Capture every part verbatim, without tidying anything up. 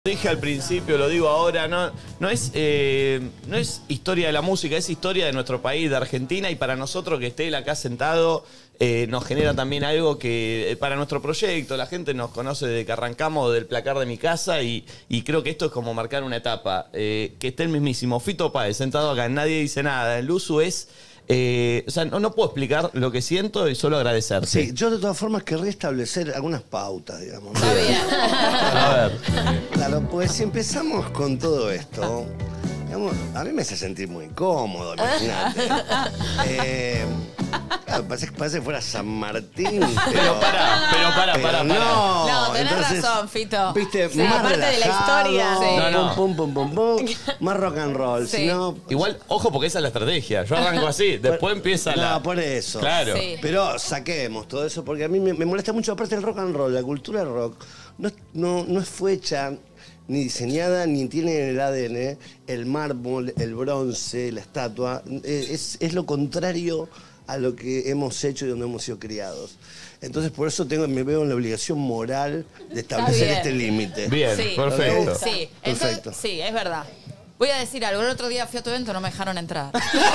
Dije al principio, lo digo ahora, no, no, es, eh, no es historia de la música, es historia de nuestro país, de Argentina, y para nosotros que esté él acá sentado eh, nos genera también algo que, para nuestro proyecto, la gente nos conoce desde que arrancamos del placar de mi casa y, y creo que esto es como marcar una etapa. Eh, que esté el mismísimo Fito Páez sentado acá, nadie dice nada, el Luzu es... Eh, o sea, no, no puedo explicar lo que siento y solo agradecerte. Sí, yo de todas formas querría establecer algunas pautas, digamos. Está bien. A ver. Claro, pues si empezamos con todo esto, digamos, a mí me hace sentir muy cómodo, imagínate. eh, claro, parece, parece que fuera San Martín. Pero, Pero pará, pero pará, pero pará, pará. no. No, tenés entonces, razón, Fito. Viste, Sí, más aparte de la relajado, historia. Sí. No, no. Pum, pum, pum, pum, pum, más rock and roll. Sí. Si no, Igual, ojo, porque esa es la estrategia. Yo arranco así, después empieza no, la... por eso. Claro. Sí. Pero saquemos todo eso porque a mí me, me molesta mucho, aparte del rock and roll, la cultura rock no, es- no, no fue hecha ni diseñada ni tiene en el A D N el mármol, el bronce, la estatua. Eh, Es, es lo contrario a lo que hemos hecho y donde hemos sido criados. Entonces por eso tengo, me veo en la obligación moral de establecer bien. este límite. Bien, Sí. perfecto. Sí, Perfecto. entonces, sí, es verdad. Voy a decir algo. El otro día fui a tu evento, no me dejaron entrar.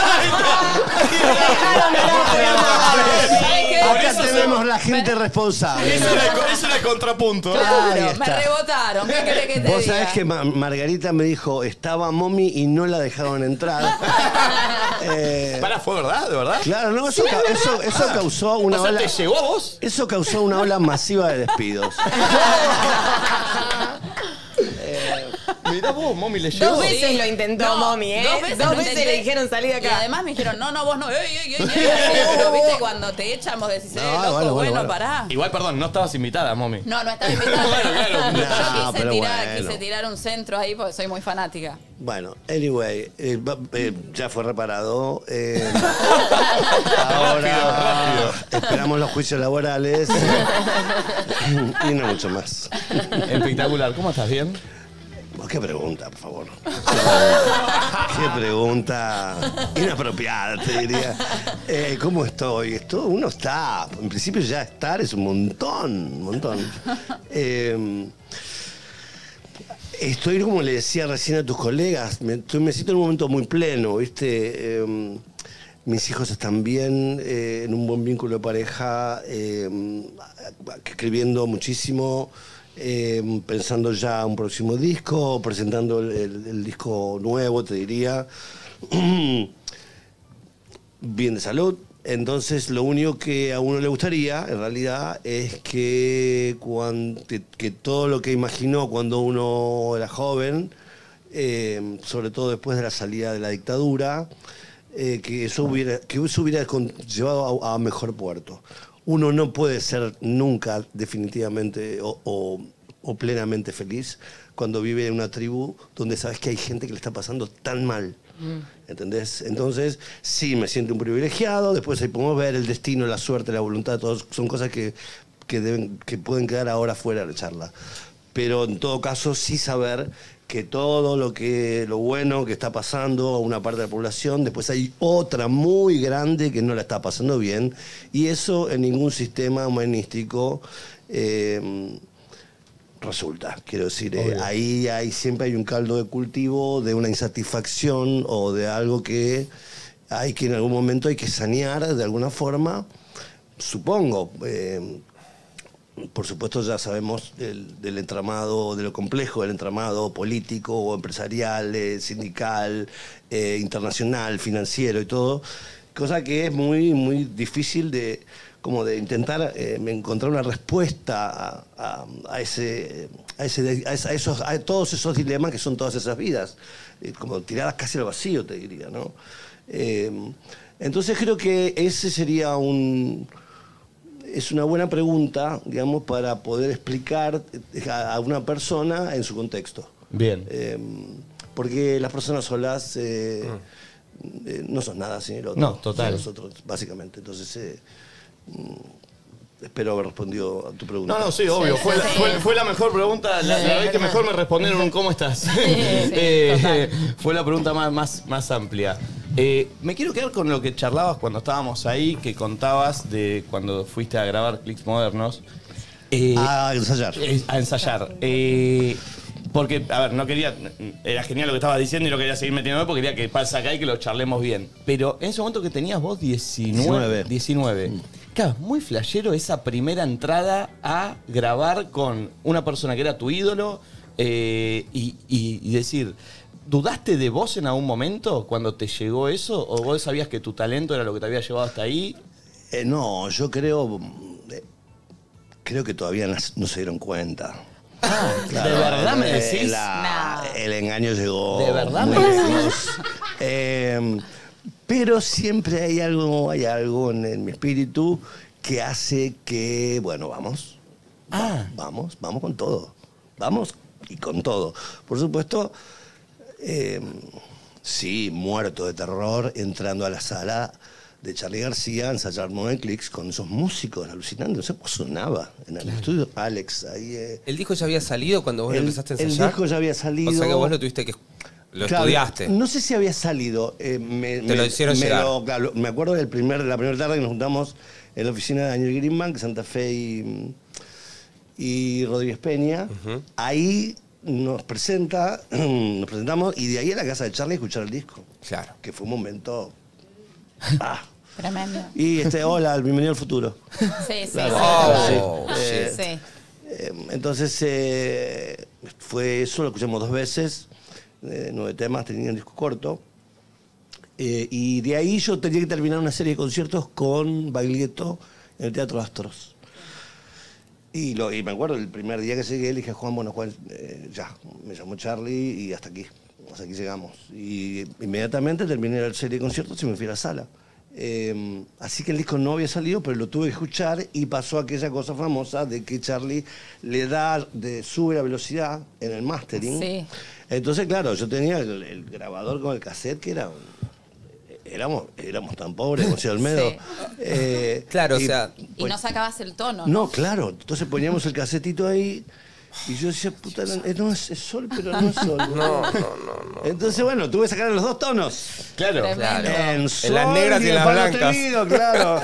¿Sabes qué? Por Acá eso tenemos se- la gente responsable. Eso era, eso era el contrapunto. Ahí Claro, está. me rebotaron. ¿Qué querés que te Vos diga? sabés que Ma- Margarita me dijo, estaba Momi y no la dejaron entrar. Eh, Pará, ¿fue verdad? ¿De verdad? claro, no, eso, ca- eso, eso causó una O sea, ola. ¿te llegó a vos? Eso causó una ola masiva de despidos. Mirá vos, Momi, le llegó. Dos veces Sí. lo intentó No, Momi, ¿eh? Dos veces, Dos lo veces intenté. le dijeron salir de acá. Y además me dijeron, no, no, vos no. Ey, ey, ey, ey. Pero viste, cuando te echan, vos decís, eh, No, loco, bueno, bueno, bueno, bueno. pará. Igual, perdón, no estabas invitada, Momi. No, no estaba invitada. Claro, claro. No, Yo quise pero tirar, bueno. quise tirar un centro ahí porque soy muy fanática. Bueno, anyway, eh, va- eh, ya fue reparado. eh, ahora esperamos los juicios laborales y no mucho más. Espectacular. ¿Cómo estás? ¿Bien? ¿Qué pregunta, por favor? Qué pregunta inapropiada, te diría. Eh, ¿Cómo estoy? Esto, uno está, en principio ya estar es un montón, un montón. Eh, estoy, como le decía recién a tus colegas, me, estoy- me siento en un momento muy pleno, ¿viste? Eh, mis hijos están bien, eh, en un buen vínculo de pareja, eh, escribiendo muchísimo. Eh, pensando ya un próximo disco, presentando el, el- el disco nuevo, te diría. Bien de salud. Entonces, lo único que a uno le gustaría, en realidad, es que, cuan- que, que todo lo que imaginó cuando uno era joven, eh, sobre todo después de la salida de la dictadura, eh, que eso hubiera, que eso hubiera con- llevado a, a mejor puerto. Uno no puede ser nunca definitivamente o, o- o plenamente feliz cuando vive en una tribu donde sabes que hay gente que le está pasando tan mal. ¿Entendés? Entonces, sí, me siento un privilegiado. Después ahí podemos ver el destino, la suerte, la voluntad. Todos son cosas que, que, deben, que pueden quedar ahora fuera de la charla. Pero en todo caso, sí saber que todo lo que lo bueno que está pasando a una parte de la población, después hay otra muy grande que no la está pasando bien, y eso en ningún sistema humanístico eh, resulta. Quiero decir, eh, ahí hay, siempre hay un caldo de cultivo de una insatisfacción o de algo que hay que en algún momento hay que sanear de alguna forma, supongo. eh, Por supuesto ya sabemos del, del entramado, de lo complejo del entramado político o empresarial, eh, sindical, eh, internacional, financiero y todo, cosa que es muy, muy difícil de, como de intentar eh, encontrar una respuesta a, a- a ese, a, ese, a, esa- a esos, a todos esos dilemas que son todas esas vidas, eh, como tiradas casi al vacío, te diría, ¿no? Eh, entonces creo que ese sería un... Es una buena pregunta, digamos, para poder explicar a a una persona en su contexto. Bien. Eh, porque las personas solas eh, eh, no son nada sin el otro. No, total. Son nosotros, básicamente. Entonces, eh, mm, espero haber respondido a tu pregunta. No, no, sí, obvio. Fue la, fue, fue la mejor pregunta, la, la vez que mejor me respondieron un ¿cómo estás? Eh, fue la pregunta más, más, más amplia. Eh, me quiero quedar con lo que charlabas cuando estábamos ahí, que contabas de cuando fuiste a grabar Clics Modernos. Eh, A ensayar. eh, a ensayar. Eh, Porque, a ver, no quería... Era genial lo que estabas diciendo y no quería seguir metiéndome porque quería que pase acá y que lo charlemos bien. Pero en ese momento que tenías vos diecinueve... diecinueve. Claro, muy flashero esa primera entrada a grabar con una persona que era tu ídolo eh, y, y, y decir... ¿Dudaste de vos en algún momento cuando te llegó eso? ¿O vos sabías que tu talento era lo que te había llevado hasta ahí? Eh, no, yo creo... Eh, creo que todavía no, no se dieron cuenta. Ah, claro, ¿de verdad me decís? Eh, la, no. El engaño llegó... ¿De verdad me decís? Eh, pero siempre hay algo, hay algo en, en mi espíritu que hace que, bueno, vamos. Ah. Vamos, vamos con todo. Vamos y con todo. Por supuesto... Eh, sí, muerto de terror, entrando a la sala de Charly García, ensayar nueve clics con esos músicos alucinantes. No sé cómo sonaba en el claro. estudio. Alex, ahí... Eh, ¿El disco ya había salido cuando vos el, lo empezaste a ensayar? El disco ya había salido. O sea que vos lo tuviste que... Lo claro, estudiaste. No sé si había salido. Eh, me, Te me, lo hicieron me llegar. Lo, claro, me acuerdo de primer, la primera tarde que nos juntamos en la oficina de Daniel Greenbank, Santa Fe y, y Rodríguez Peña. Uh-huh. Ahí... Nos presenta, nos presentamos y de ahí a la casa de Charly a escuchar el disco. Claro. Que fue un momento. Ah. Tremendo. Y este, hola, bienvenido al futuro. Sí, sí, claro. Oh, sí. eh, sí. Eh, entonces, eh, fue eso, lo escuchamos dos veces. Eh, nueve temas, tenía un disco corto. Eh, y de ahí yo tenía que terminar una serie de conciertos con Baglietto en el Teatro Astros. Y, lo, y me acuerdo, el primer día que llegué, le dije a Juan, bueno, Juan, eh, ya, me llamó Charly y hasta aquí, hasta aquí llegamos. Y inmediatamente terminé la serie de conciertos y me fui a la sala. Eh, así que el disco no había salido, pero lo tuve que escuchar y pasó aquella cosa famosa de que Charly le da, de, sube la velocidad en el mastering. Sí. Entonces, claro, yo tenía el, el grabador con el cassette que era... Éramos, éramos tan pobres, José Olmedo. Sí. Eh, claro, y, o sea... Y no sacabas el tono. No, claro. Entonces poníamos el casetito ahí y yo decía, puta, no, es, es sol, pero no es sol. No, no, no, no. Entonces, bueno, tuve que sacar los dos tonos. Claro. claro. En, sol en las negras y en las blancas. Tenido, claro.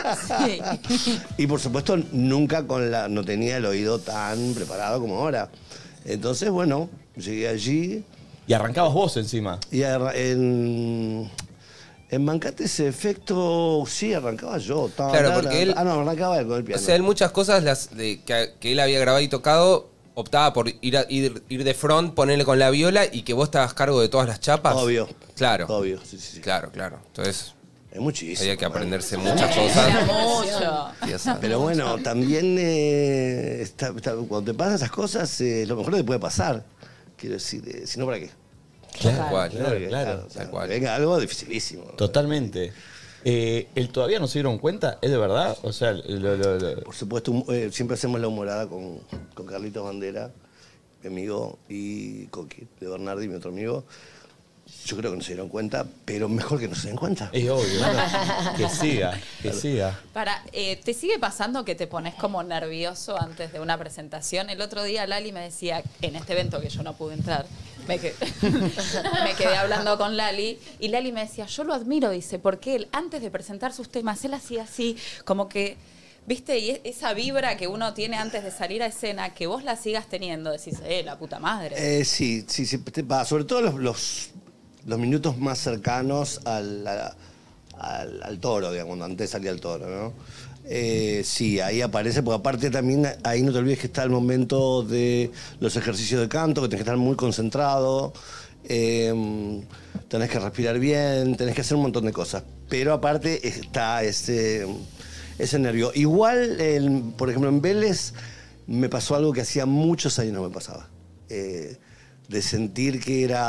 Sí. Y por supuesto, nunca con la, no tenía el oído tan preparado como ahora. Entonces, bueno, llegué allí. Y arrancabas vos encima. Y en... En Bancate ese efecto, sí, arrancaba yo. Ta, claro, ta, porque ta, él... Ah, no, arrancaba él con el piano. O sea, él muchas cosas las de, que, que él había grabado y tocado, optaba por ir, a, ir, ir de front, ponerle con la viola y que vos te hagas cargo de todas las chapas. Obvio. Claro. Obvio, sí, sí. sí. Claro, claro. Entonces... Es muchísimo. Había que aprenderse bueno. muchas cosas. Mucho. Pero bueno, también eh, está, está, cuando te pasan esas cosas, eh, lo mejor que te puede pasar. Quiero decir, eh, si no, ¿para qué? Claro, tal cual, claro, claro, claro, o sea, cual. Venga, algo dificilísimo. Totalmente. Eh, ¿El todavía no se dieron cuenta? ¿Es de verdad? O sea, lo, lo, lo... Por supuesto, eh, siempre hacemos la humorada con, con Carlitos Bandera, mi amigo, y Coqui, de Bernardi, mi otro amigo. Yo creo que no se dieron cuenta, pero mejor que no se den cuenta. Es obvio. Que siga, que claro. siga. Para, eh, ¿te sigue pasando que te pones como nervioso antes de una presentación? El otro día Lali me decía, en este evento que yo no pude entrar, me quedé, me quedé hablando con Lali, y Lali me decía, yo lo admiro, dice, porque él, antes de presentar sus temas, él hacía así, como que... ¿Viste? Y esa vibra que uno tiene antes de salir a escena, que vos la sigas teniendo, decís, eh, la puta madre. Eh, sí, sí, sí, sobre todo los... los los minutos más cercanos al, a, al, al toro, digamos, cuando antes salía el toro, ¿no? Eh, sí, ahí aparece, porque aparte también ahí no te olvides que está el momento de los ejercicios de canto, que tenés que estar muy concentrado, eh, tenés que respirar bien, tenés que hacer un montón de cosas. Pero aparte está ese, ese nervio. Igual, el, por ejemplo, en Vélez me pasó algo que hacía muchos años no me pasaba. Eh, de sentir que era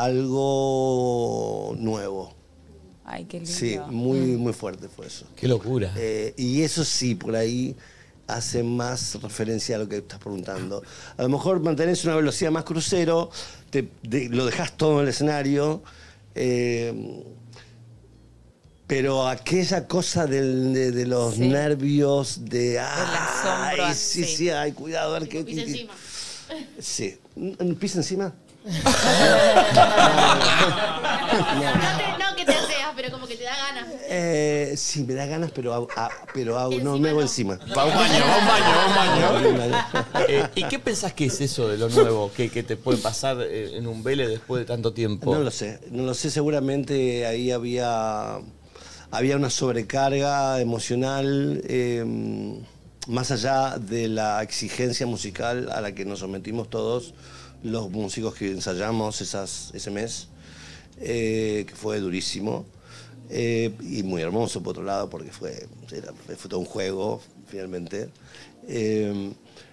algo nuevo. Ay, qué lindo. Sí, muy, muy fuerte fue eso. Qué locura. Eh, y eso sí, por ahí hace más referencia a lo que estás preguntando. A lo mejor mantenés una velocidad más crucero, te, de, lo dejás todo en el escenario, eh, pero aquella cosa del, de, de los sí. nervios, de... ¡Ay, ay sí, sí, sí, ay, cuidado! A ver qué, pisa qué, encima. Sí. ¿Pisa encima? No, te, no que te seas, pero pero como que te da ganas. Eh, sí, me da ganas, pero, hago- ah, pero hago- no me hago encima. Va a un baño, va a un baño, va a un baño. Eh, ¿Y qué pensás que es eso de lo nuevo? ¿Que, que te puede pasar eh, en un Vélez después de tanto tiempo? No lo sé, no lo sé, seguramente ahí había, había una sobrecarga emocional, eh, más allá de la exigencia musical a la que nos sometimos todos los músicos que ensayamos esas, ese mes, eh, que fue durísimo, eh, y muy hermoso por otro lado, porque fue, era- fue todo un juego, finalmente. Eh,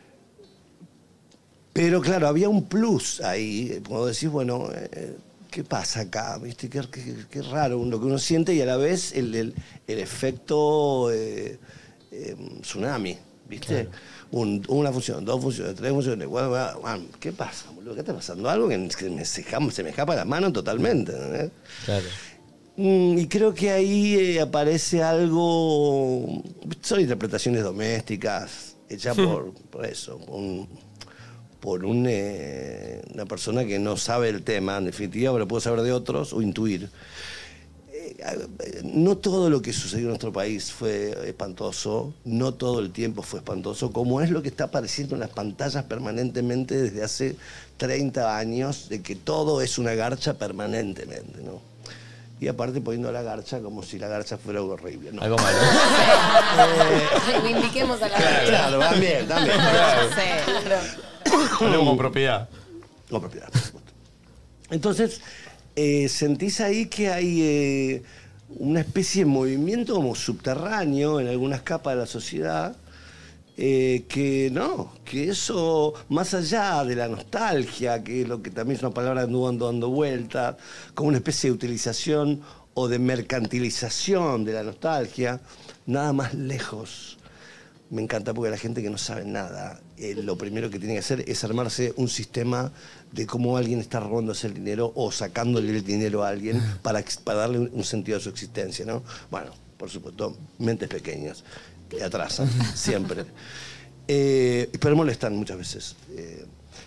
Pero claro, había un plus ahí, cuando decís, bueno, eh, ¿qué pasa acá? ¿Viste? Qué, qué- qué raro lo que uno siente y a la vez el, el- el efecto eh, eh, tsunami, ¿viste? Un- una función, dos funciones, tres funciones, guau, guau, guau. ¿Qué pasa, boludo? ¿Qué está pasando? Algo que, que me, se, escapa- se me escapa la mano totalmente, ¿entendés? Claro. Mm, Y creo que ahí eh, aparece algo. Son interpretaciones domésticas hechas por, por eso, por, un- por un, eh, una persona que no sabe el tema, en definitiva, pero puede saber de otros o intuir. Eh, eh, No todo lo que sucedió en nuestro país fue espantoso, no todo el tiempo fue espantoso, como es lo que está apareciendo en las pantallas permanentemente desde hace treinta años, de que todo es una garcha permanentemente, ¿no? Y aparte poniendo la garcha como si la garcha fuera algo horrible, ¿no? Algo malo. Reivindiquemos a la Claro, también, también. Sí, claro. Hablemos con propiedad. Con propiedad, por supuesto. Entonces, eh, sentís ahí que hay eh, una especie de movimiento como subterráneo en algunas capas de la sociedad, eh, que no, que eso, más allá de la nostalgia, que es lo que también es una palabra que anduvo dando, dando vuelta, como una especie de utilización o de mercantilización de la nostalgia, nada más lejos. Me encanta porque la gente que no sabe nada, eh, lo primero que tiene que hacer es armarse un sistema de cómo alguien está robándose el dinero o sacándole el dinero a alguien para, ex- para darle un, un sentido a su existencia, ¿no? Bueno, por supuesto, mentes pequeñas que atrasan siempre. Eh, pero molestan muchas veces. Eh,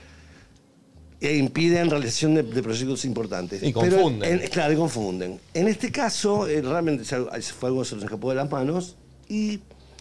e impiden realización de, de proyectos importantes. Y Pero confunden. en- claro, y confunden. En este caso, eh, realmente es algo- fue algo que se nos escapó de las manos y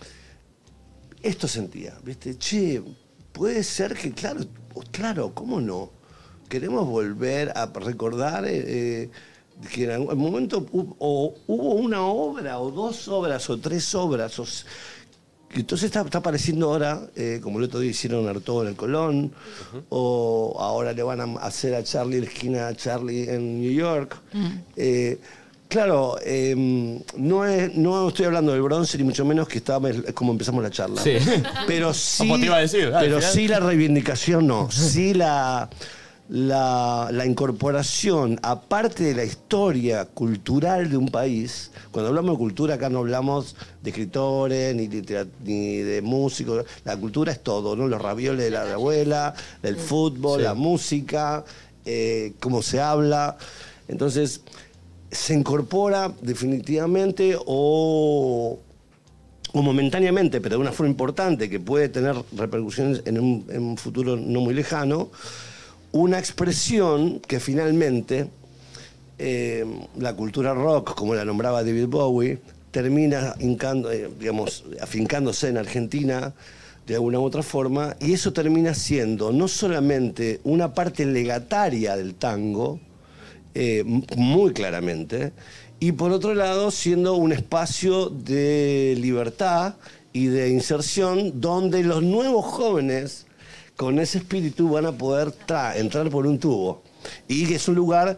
esto sentía, ¿viste? Che, puede ser que, claro, claro, ¿cómo no? Queremos volver a recordar eh, eh, que en algún momento hu- o hubo una obra, o dos obras, o tres obras, o s- y entonces está, está apareciendo ahora, eh, como el otro día hicieron Artaud en el Colón, o ahora le van a hacer a Charlie la esquina a Charlie en New York. Eh, claro, eh, no, es, no estoy hablando del bronce, ni mucho menos que estaba, es como empezamos la charla. Sí. Pero sí, Como te iba a decir, al pero final. sí la reivindicación, no. Sí la, la, la incorporación, aparte de la historia cultural de un país. Cuando hablamos de cultura, acá no hablamos de escritores, ni, litera- ni de músicos. La cultura es todo, ¿no? Los ravioles de la abuela, el fútbol, Sí. la música, eh, cómo se habla. Entonces, se incorpora definitivamente o, o momentáneamente, pero de una forma importante, que puede tener repercusiones en un, en un futuro no muy lejano, una expresión que finalmente eh, la cultura rock, como la nombraba David Bowie, termina hincando, eh, digamos, afincándose en Argentina de alguna u otra forma, y eso termina siendo no solamente una parte legataria del tango, eh, m- muy claramente, y por otro lado siendo un espacio de libertad y de inserción donde los nuevos jóvenes con ese espíritu van a poder tra- entrar por un tubo, y que es un lugar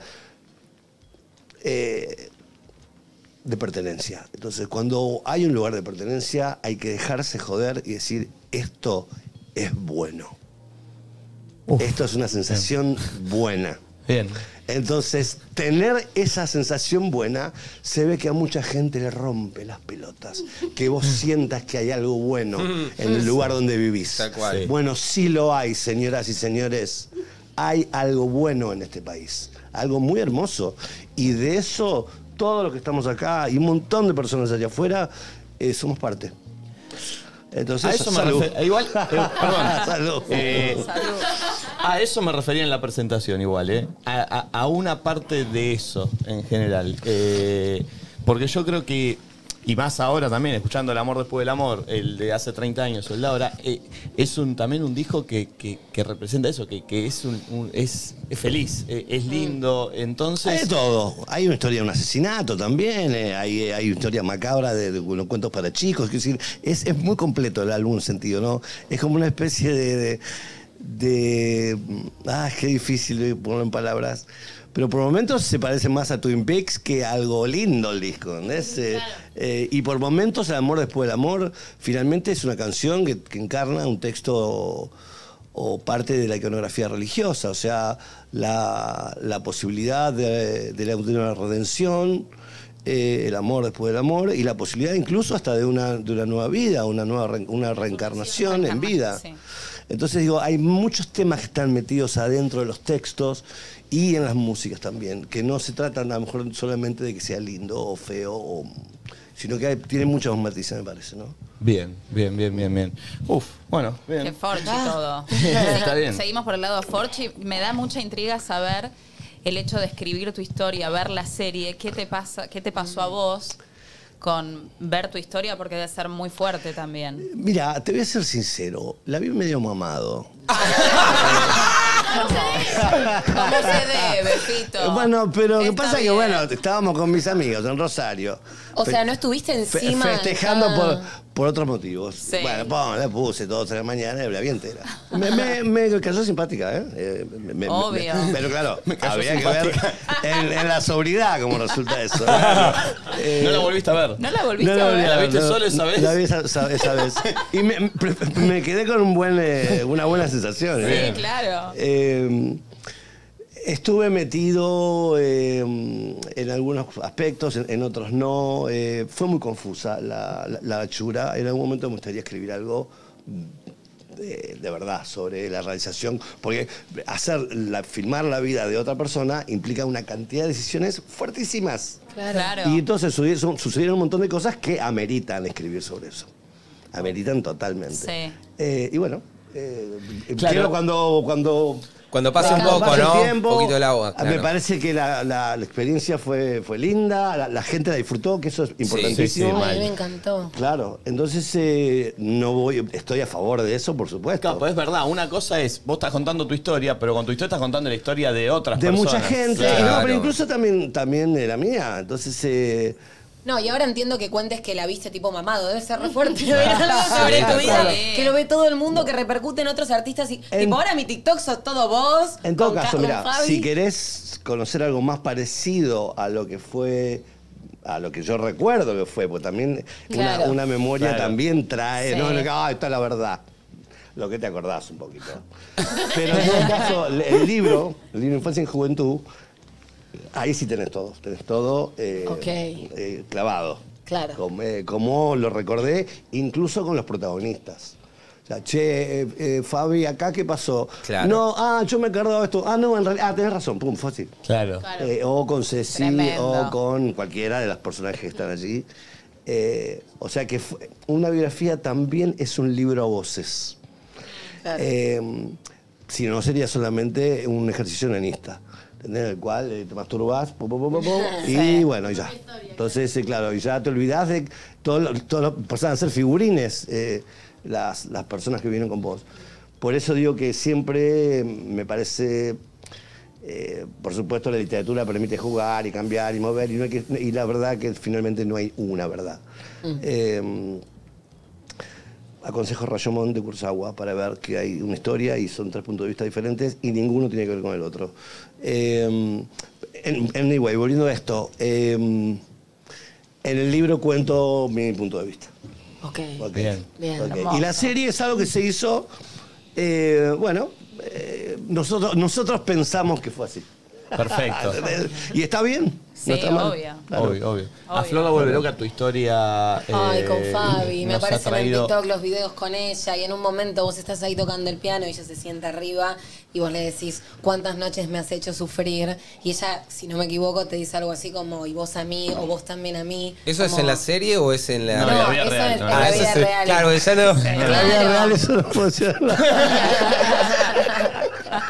eh, de pertenencia. Entonces, cuando hay un lugar de pertenencia, hay que dejarse joder y decir, esto es bueno. Uf. Esto es una sensación buena. Bien. Entonces, tener esa sensación buena, se ve que a mucha gente le rompe las pelotas. Que vos sientas que hay algo bueno en el lugar donde vivís. Tal cual. Sí. Bueno, sí lo hay, señoras y señores. Hay algo bueno en este país. Algo muy hermoso. Y de eso, todos los que estamos acá y un montón de personas allá afuera, eh, somos parte. Entonces, A eso me salud. refer- igual, eh, perdón. Salud. Eh, Salud. A eso me refería en la presentación igual, ¿eh? A, a- a una parte de eso en general. Eh, Porque yo creo que, y más ahora también, escuchando El amor después del amor, el de hace treinta años, el de ahora, eh, es un, también un disco que, que, que representa eso, que, que es, un, un- es, es feliz, eh, es lindo. Entonces. Hay de todo. Hay una historia de un asesinato también, eh, hay, hay una historia macabra de, de unos cuentos para chicos. Quiero decir, es, es muy completo el álbum en un sentido, ¿no? Es como una especie de. de, de- ah, qué difícil ponerlo en palabras. Pero por momentos se parece más a Twin Peaks que a algo lindo el disco, ¿entendés? Eh, eh, y por momentos El amor después del amor finalmente es una canción que, que encarna un texto o parte de la iconografía religiosa, o sea, la, la posibilidad de, de, la, de una redención, eh, el amor después del amor y la posibilidad incluso hasta de una, de una nueva vida, una nueva re, una reencarnación en vida. Sí. Entonces digo, hay muchos temas que están metidos adentro de los textos y en las músicas también, que no se tratan a lo mejor solamente de que sea lindo o feo, o, sino que hay, tiene muchos matices, me parece, ¿no? Bien, bien, bien, bien, bien. Uf, bueno, bien. Que Forchi todo. Está bien. Seguimos por el lado de Forchi. Me da mucha intriga saber el hecho de escribir tu historia, ver la serie. ¿Qué te pasa, qué te pasó a vos con ver tu historia? Porque debe ser muy fuerte también. Mira, te voy a ser sincero, la vi medio mamado. ¿Cómo se debe, Fito? Bueno, pero lo que Está pasa es que, bien. bueno, estábamos con mis amigos en Rosario. O Fe- sea, no estuviste fe- encima. festejando ah. por, por otros motivos. Sí. Bueno, pum, le puse dos de la mañana y la vi entera. Me, me, me cayó simpática, ¿eh? Eh, me- me- Obvio. me- pero claro, cayó había simpática. que ver en, en la sobriedad cómo resulta eso. Eh, No la volviste a ver. ¿No la volviste no, a no, ver? ¿La viste solo esa vez? La vi esa, esa- esa vez. Y me, me quedé con un buen, eh, una buena sensación. Sí, ¿eh? claro. Eh, estuve metido eh, en algunos aspectos, en, en otros no. Eh, fue muy confusa la, la, la hechura. En algún momento me gustaría escribir algo de, de verdad sobre la realización, porque hacer la, filmar la vida de otra persona implica una cantidad de decisiones fuertísimas. Claro. Y entonces sucedieron, sucedieron un montón de cosas que ameritan escribir sobre eso. Ameritan totalmente. Sí. Eh, y bueno, eh, Claro. quiero cuando, cuando, Cuando pase un cuando poco, pase el ¿no? tiempo, Un poquito el agua, Me claro. parece que la, la- la experiencia fue, fue linda, la, la gente la disfrutó, que eso es importantísimo. sí, Ay, mal. me encantó. Claro, entonces eh, no voy, estoy a favor de eso, por supuesto. Claro, pues es verdad, una cosa es, vos estás contando tu historia, pero con tu historia estás contando la historia de otras de personas. mucha gente, Claro. y no, pero incluso también, también de la mía. Entonces, eh, No, y ahora entiendo que cuentes que la viste tipo mamado. Debe ser re fuerte. Ver algo sobre tu vida claro. que lo ve todo el mundo, que repercute en otros artistas. Y, En- tipo, ahora mi TikTok sos todo vos. en todo con caso, Ca- mira, con Fabi. si querés conocer algo más parecido a lo que fue, a lo que yo recuerdo que fue, porque también Claro. una, una memoria Claro. también trae, Sí. no, no, ah, esta es la verdad. Lo que te acordás un poquito. Pero en todo caso, el libro, el libro Infancia y Juventud, ahí sí tenés todo, tenés todo eh, Ok. eh, clavado. Claro. Como, eh, como lo recordé, incluso con los protagonistas. O sea, che, eh, eh, Fabi, ¿acá qué pasó? Claro. No, ah, yo me he acordado de esto. Ah, no, en realidad, ah, tenés razón, pum, fue así. Claro. Claro. Eh, o con Ceci, Tremendo. o con cualquiera de los personajes que están allí. Eh, o sea que fue- una biografía también es un libro a voces. Claro. Eh, si no, sería solamente un ejercicio onanista, ¿entendés? En el cual eh, te masturbás, pum, pum, pum, pum, pum, y bueno, y ya. Entonces, eh, claro, y ya te olvidás de todo lo- todo lo- pasan a ser figurines eh, las, las personas que vienen con vos. Por eso digo que siempre me parece, eh, por supuesto, la literatura permite jugar y cambiar y mover, y, no hay que- y la verdad que finalmente no hay una verdad. Eh, aconsejo Rashomon de Kurosawa para ver que hay una historia y son tres puntos de vista diferentes y ninguno tiene que ver con el otro. Eh, en- anyway, volviendo a esto, eh, en el libro cuento mi punto de vista. Ok. Ok, Bien. Bien. ok. Hermoso. Y la serie es algo que se hizo, eh, bueno, eh, nosotros, nosotros pensamos que fue así. Perfecto. ¿Y está bien? Sí, ¿No está mal? obvio. Claro. Obvio, obvio. A Obvio. Flor la vuelve loca tu historia. Ay, eh, con Fabi. Me nos ha aparecen en traído- TikTok los videos con ella y en un momento vos estás ahí tocando el piano y ella se sienta arriba y vos le decís cuántas noches me has hecho sufrir y ella, si no me equivoco, te dice algo así como y vos a mí o vos también a mí. ¿Eso es Como- en la serie o es en la...? No, No, en la vida eso real, es no, en no. la Ah, eso vida sí. real. Claro, ella no... En la vida Claro. real eso no funciona.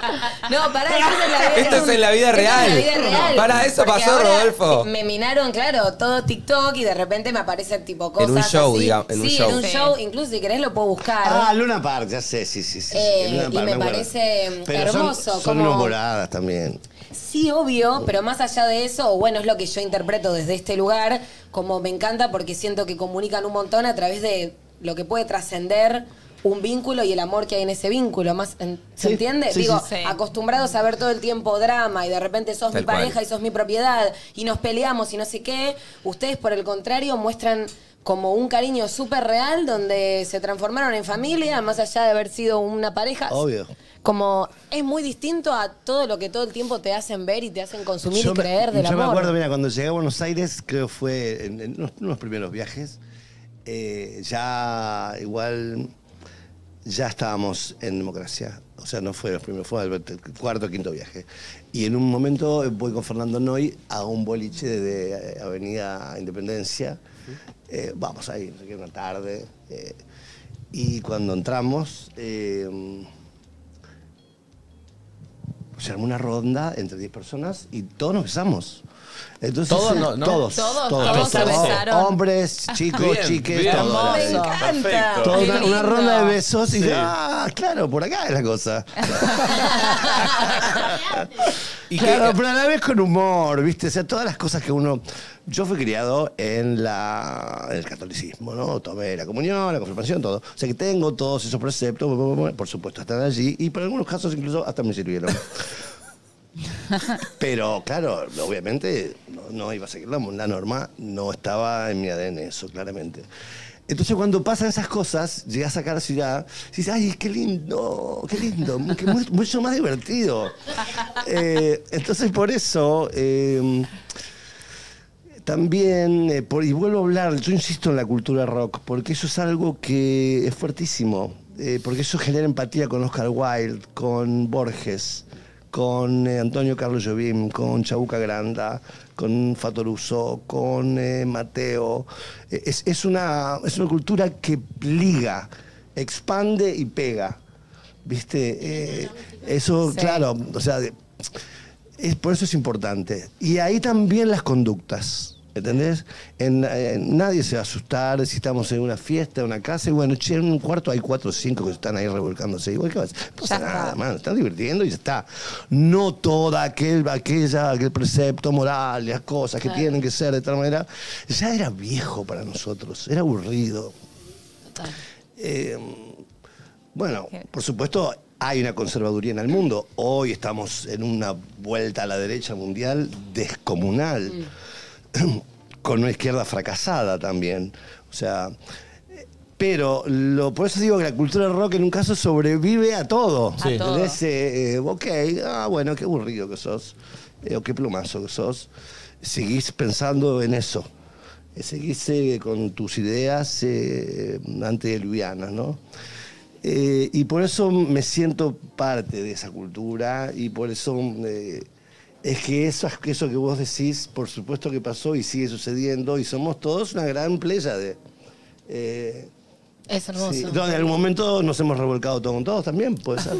No, pará, eso es la vida. Esto es en la vida real. Esto es en la vida real. Pará, eso Porque pasó, ahora Rodolfo. Me minaron, claro, todo TikTok y de repente me aparecen tipo cosas En un show, así. digamos, en un sí, show. en un Sí. show. Incluso si querés lo puedo buscar. Ah, Luna Park, ya sé, sí, sí, sí. Eh, Luna y Park, me acuerdo. parece Pero son- hermoso, Son, como- enamoradas también. Sí, obvio, pero más allá de eso, o bueno, es lo que yo interpreto desde este lugar, como me encanta porque siento que comunican un montón a través de lo que puede trascender un vínculo y el amor que hay en ese vínculo. Más, en- ¿Se Sí, entiende? sí, Digo, sí. Sí. acostumbrados a ver todo el tiempo drama y de repente sos Tal mi pareja cual. y sos mi propiedad y nos peleamos y no sé qué, ustedes por el contrario muestran como un cariño súper real donde se transformaron en familia, más allá de haber sido una pareja. Obvio. Como es muy distinto a todo lo que todo el tiempo te hacen ver y te hacen consumir Yo y me- creer del yo amor. me acuerdo, mira, cuando llegué a Buenos Aires, creo fue en, en unos, unos primeros viajes, eh, ya igual, ya estábamos en democracia. O sea, no fue los primeros, fue el cuarto o quinto viaje. Y en un momento voy con Fernando Noy a un boliche de Avenida Independencia. Eh, vamos ahí, no sé qué, una tarde. eh, y cuando entramos, eh, se armó una ronda entre diez personas y todos nos besamos. Entonces, ¿Todos no- no? Todos, Todos, todos se besaron. Hombres, chicos, Bien, chiques, bien. todos. Me Hermoso. encanta. Perfecto. Toda Qué una, una lindo. ronda de besos y Sí. ah, claro, por acá es la cosa. Y Claro, que- pero a la vez con humor, ¿viste? O sea, todas las cosas que uno... Yo fui criado en, la, en el catolicismo, ¿no? Tomé la comunión, la confirmación, todo. O sea que tengo todos esos preceptos, por supuesto, están allí y por algunos casos incluso hasta me sirvieron. Pero, claro, obviamente no, no iba a seguir la, la norma, no estaba en mi A D N eso, claramente. Entonces, cuando pasan esas cosas, llegas acá a la ciudad y dices, ¡ay, qué lindo! ¡Qué lindo! Que mu- mucho más divertido. Eh, entonces, por eso, eh, también, eh, por- y vuelvo a hablar, yo insisto en la cultura rock, porque eso es algo que es fuertísimo. Eh, porque eso genera empatía con Oscar Wilde, con Borges, con eh, Antonio Carlos Jobim, con Chabuca Granda, con Fatoruso, con eh, Mateo. Eh, es, es, una, es una cultura que liga, expande y pega. ¿Viste? Eh, eso, Sí. claro, o sea, de- es, por eso es importante. Y ahí también las conductas. ¿Entendés? En, en- nadie se va a asustar si estamos en una fiesta, en una casa, y bueno, che, en un cuarto hay cuatro o cinco que están ahí revolcándose. Igual que vas. No pasa Ya nada, está. man, están divirtiendo y ya está. No toda aquel, aquella, aquel precepto moral, las cosas que tienen que ser de tal manera. Ya era viejo para nosotros, era aburrido. Total. Eh, bueno, por supuesto, hay una conservaduría en el mundo. Hoy estamos en una vuelta a la derecha mundial descomunal, con una izquierda fracasada también. O sea, eh, pero lo, por eso digo que la cultura rock en un caso sobrevive a todo. Sí. A ¿Entendés? Eh, eh, ok, ah, bueno, qué aburrido que sos, eh, o qué plumazo que sos. Seguís pensando en eso. Eh, seguís eh, con tus ideas eh, antediluvianas, ¿no? Eh, y por eso me siento parte de esa cultura y por eso eh, es que eso, eso que vos decís, por supuesto que pasó y sigue sucediendo y somos todos una gran pléyade. Eh, Es hermoso. sí, donde en algún momento nos hemos revolcado todos con todos también, puede ser.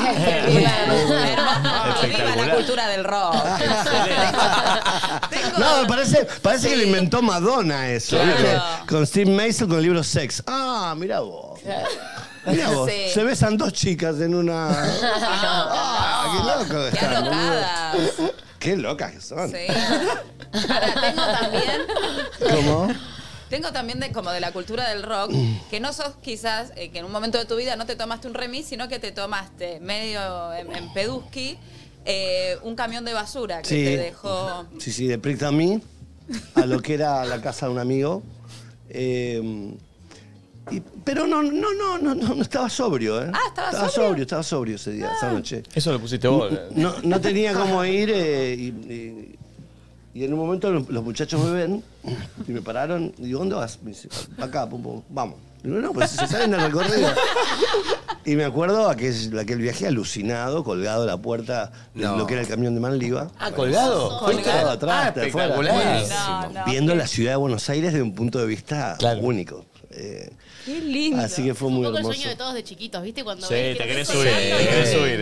Hermoso. Viva la cultura del rock. Tengo- No, parece, parece que lo inventó Madonna eso, Claro. ¿viste? Con Steve Mason con el libro Sex. Ah, mirá vos. Mirá vos. Sí. Se besan dos chicas en una... Ah, qué loco que Qué están, boludo. alocadas. Qué locas que son. Sí. Ahora, tengo también... ¿Cómo? Tengo también de, como de la cultura del rock, que no sos quizás, eh, que en un momento de tu vida no te tomaste un remis, sino que te tomaste medio en, en Pedusky eh, un camión de basura que Sí. te dejó... Sí, sí, de Prick a mí, a lo que era la casa de un amigo. Eh, y- pero no, no, no, no, no, no estaba sobrio, ¿eh? Ah, ¿estaba Estaba sobrio? sobrio, estaba sobrio ese día, esa noche. Eso lo pusiste vos. No, no tenía cómo ir eh, y, y- y en un momento los, los muchachos me ven y me pararon y digo, ¿dónde vas? Me dice, acá, pum, pum, vamos. Digo, no, pues se salen del recorrido. Y me acuerdo aquel, aquel viaje alucinado, colgado de la puerta de No. lo que era el camión de Man-Liva. Ah, colgado. Fuiste Colgado. atrás, Ah, de afuera. espectacular. No, no. Viendo la ciudad de Buenos Aires desde un punto de vista Claro. único. Eh, Qué lindo. así que fue Un muy poco el hermoso. sueño de todos de chiquitos, ¿viste? Cuando Sí, ves que te no querés estás subir, soñando te y- querés subir, ¿eh?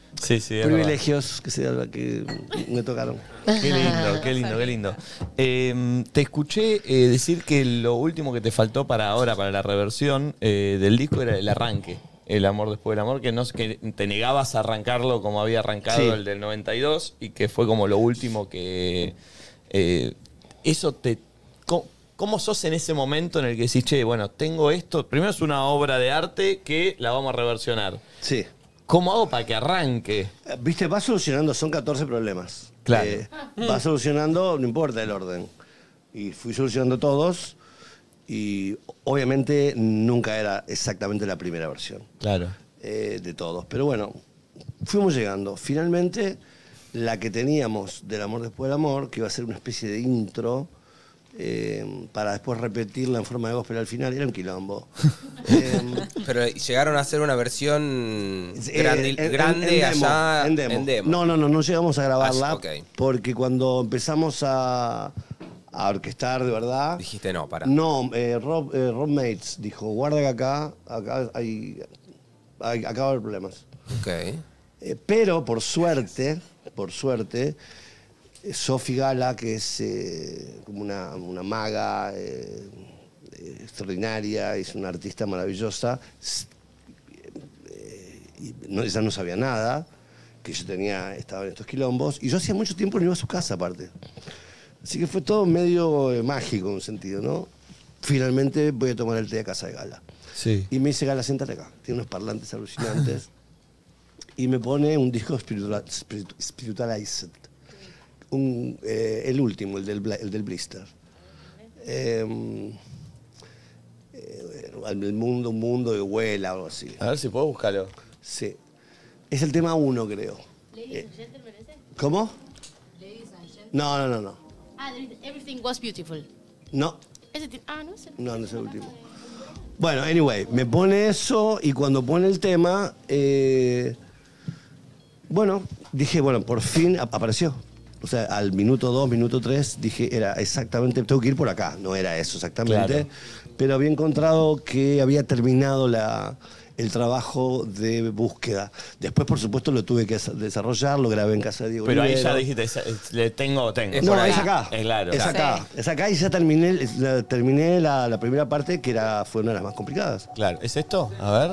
Sí, sí, es privilegios que, se, que me tocaron. verdad. Qué lindo, qué lindo, qué lindo. Eh, te escuché eh, decir que lo último que te faltó para ahora, para la reversión eh, del disco, era el arranque. El amor después del amor, que, no, que te negabas a arrancarlo como había arrancado Sí. el del noventa y dos y que fue como lo último que... Eh, eso te... ¿cómo, ¿Cómo sos en ese momento en el que decís, che, bueno, tengo esto? Primero es una obra de arte que la vamos a reversionar. Sí. ¿Cómo hago para que arranque? Eh, Viste, va solucionando, son catorce problemas. Claro. Eh, va solucionando, no importa el orden. Y fui solucionando todos y obviamente nunca era exactamente la primera versión Claro. eh, de todos. Pero bueno, fuimos llegando. Finalmente, la que teníamos del amor después del amor, que iba a ser una especie de intro, eh, para después repetirla en forma de gospel al final, era un quilombo. Eh, Pero llegaron a hacer una versión Eh, grandi- en- en- grande en demo, allá en demo. en demo. No, no, no, no llegamos a grabarla Ah, ok. porque cuando empezamos a, a orquestar de verdad. Dijiste no, para. No, eh, Rob, eh, Rob Mates dijo, guarda que acá, acá hay, hay- acá va a haber problemas. Ok. Eh, pero por suerte, por suerte, eh, Sofi Gala, que es eh, como una, una maga eh, eh, extraordinaria, es una artista maravillosa, s- eh, y no, ella no sabía nada, que yo tenía, estaba en estos quilombos, y yo hacía mucho tiempo no iba a su casa aparte. Así que fue todo medio eh, mágico en un sentido, ¿no? Finalmente voy a tomar el té a casa de Gala. Sí. Y me dice, Gala, siéntate acá. Tiene unos parlantes alucinantes. Y me pone un disco espiritual, espiritu- Spiritualized. Un, eh, el último, el del, Bla- el del Blister. Eh, eh, el mundo, un mundo de huela, algo así. A ver si puedo buscarlo. Sí. Es el tema uno, creo. Eh, ¿Cómo? No, no, no, no. Ah, there is- everything was beautiful. No, Ese ti- ah, no sé. no, no es el último. Bueno, anyway, me pone eso y cuando pone el tema, eh, bueno, dije, bueno, por fin ap- apareció. O sea, al minuto dos, minuto tres, dije, era exactamente, tengo que ir por acá. No era eso exactamente, Claro. pero había encontrado que había terminado la, el trabajo de búsqueda. Después, por supuesto, lo tuve que des- desarrollar, lo grabé en casa de Diego Pero ahí Rivero. ya dijiste, es- es- le tengo, tengo. Es No, por ahí. es acá. Es claro. Es acá. Sí. Es acá y ya terminé, es la- terminé la, la primera parte que era, fue una de las más complicadas. Claro. ¿Es esto? A ver.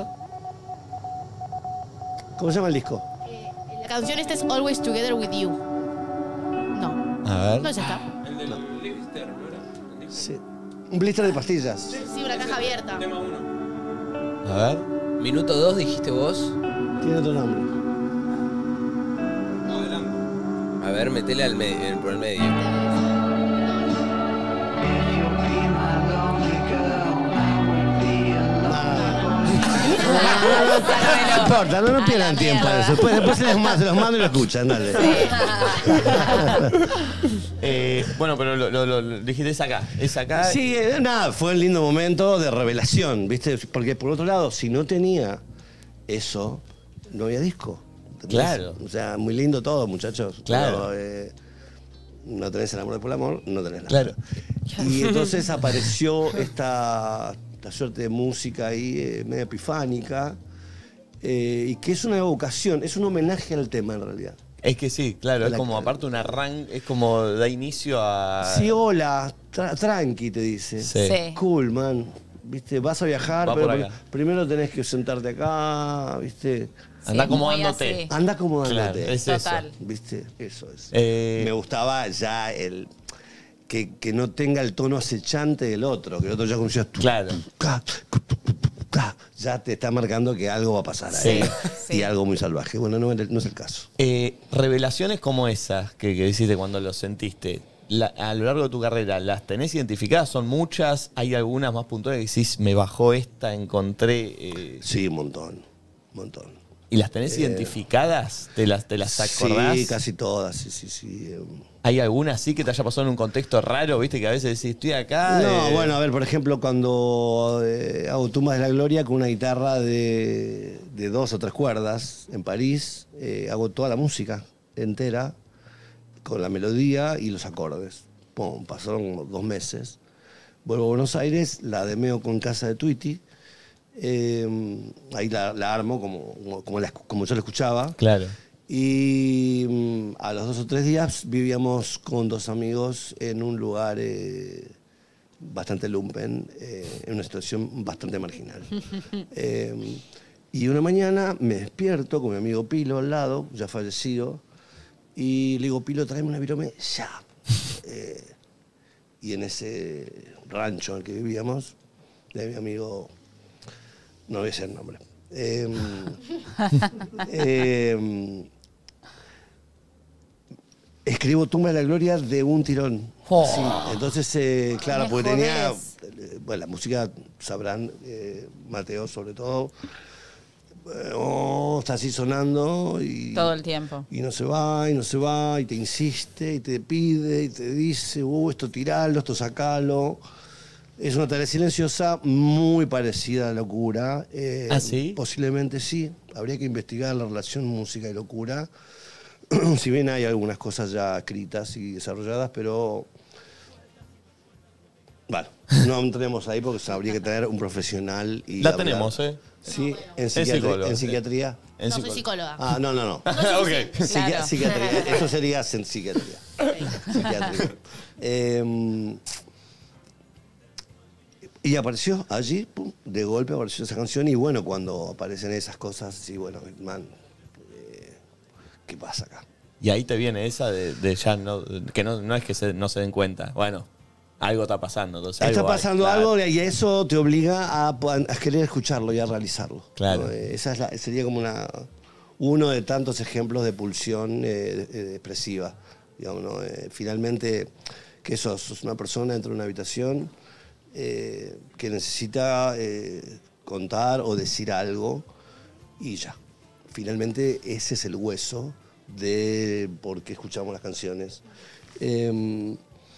¿Cómo se llama el disco? Eh, la canción esta es Always Together With You. No. A ver. No es esta. El del Blister, ¿no era? Sí. Un blister de pastillas. Sí, una caja abierta. A ver. Minuto dos dijiste vos. Tiene otro nombre. A ver, metele al me- en- por el medio. No importa, no, no pierdan la tiempo en mierda. eso. Después, después se, los mando, se los mando y lo escuchan, dale. Eh, bueno, pero lo, lo- lo- lo dijiste, es acá. Es acá. Sí, eh, nada, fue un lindo momento de revelación, ¿viste? Porque por otro lado, si no tenía eso, no había disco. ¿entendés? Claro. O sea, muy lindo todo, muchachos. Claro. Pero, eh, no tenés el amor después del amor, no tenés nada. Claro. Y entonces apareció esta, esta suerte de música ahí, eh, medio epifánica, eh, y que es una evocación, es un homenaje al tema en realidad. Es que sí, claro, es La- como aparte un arranque, es como da inicio a... Sí, hola, tra- tranqui, te dice. Sí. Sí. Cool, man. Viste, vas a viajar, Va pero por pri- acá. primero tenés que sentarte acá, viste. Anda Sí, muy acomodándote. así. Anda acomodándote. Claro, es Total. eso. ¿Viste? Eso es. Eh, Me gustaba ya el. Que, que no tenga el tono acechante del otro, que el otro ya como decía, tu, Claro. tu, ca, tu, tu, tu, tu, ca, ya te está marcando que algo va a pasar ahí. Sí, sí. Y algo muy salvaje. Bueno, no, no es el caso. Eh, revelaciones como esas que, que hiciste cuando lo sentiste, la- a lo largo de tu carrera, ¿las tenés identificadas? ¿Son muchas? ¿Hay algunas más puntuales que decís, me bajó esta, encontré? eh, Sí, un montón. Un montón. ¿Y las tenés identificadas? ¿Te las, te las acordás? Sí, casi todas, sí, sí, sí. eh. ¿Hay alguna así que te haya pasado en un contexto raro? ¿Viste? Que a veces decís, estoy acá. No, eh, bueno, a ver, por ejemplo, cuando eh, hago Tumbas de la Gloria con una guitarra de, de dos o tres cuerdas en París, eh, hago toda la música entera con la melodía y los acordes. Pum, pasaron como dos meses. Vuelvo a Buenos Aires, la demeo con Casa de Tweety. Eh, ahí la, la armo como, como, como la escu- como yo la escuchaba. Claro. Y mm, a los dos o tres días vivíamos con dos amigos en un lugar eh, bastante lumpen, eh, en una situación bastante marginal. Eh, y una mañana me despierto con mi amigo Pilo al lado, ya fallecido, y le digo, Pilo, tráeme una virome ya. Eh, y en ese rancho en el que vivíamos, de mi amigo, no voy a decir el nombre, eh, eh, escribo Tumba de la Gloria de un tirón. Oh. Sí, entonces, eh, claro, Me porque tenía, jodés. eh, bueno, la música, sabrán, eh, Mateo sobre todo, eh, oh, está así sonando y... Todo el tiempo. Y no se va, y no se va, y te insiste, y te pide, y te dice, uh, esto tiralo, esto sacalo. Es una tarea silenciosa muy parecida a locura. Eh, ¿Ah, sí? Posiblemente sí. Habría que investigar la relación música y locura. Si bien hay algunas cosas ya escritas y desarrolladas, pero... Bueno, no entremos ahí porque habría que tener un profesional y... La hablar. tenemos, ¿eh? Sí, en, Es psiquiatri- psicólogo. en psiquiatría. En No, soy psicólogo. psicóloga. Ah, no, no, no. Ok. Psiqui- Claro. Psiquiatría. Eso sería en psiquiatría. Psiquiatría. Eh, y apareció allí, pum, de golpe apareció esa canción. Y bueno, cuando aparecen esas cosas, sí, bueno, man, eh, ¿qué pasa acá? Y ahí te viene esa de, de ya no, que no, no es que se, no se den cuenta. Bueno, algo está pasando. Entonces Está algo hay, pasando claro. algo y eso te obliga a, a querer escucharlo y a realizarlo. Claro. ¿no? Eh, Esa es la- sería como una, uno de tantos ejemplos de pulsión eh, eh, expresiva. Digamos, ¿no? Eh, finalmente, que sos, sos una persona dentro de una habitación eh, que necesita eh, contar o decir algo y ya. Finalmente, ese es el hueso de por qué escuchamos las canciones. Eh,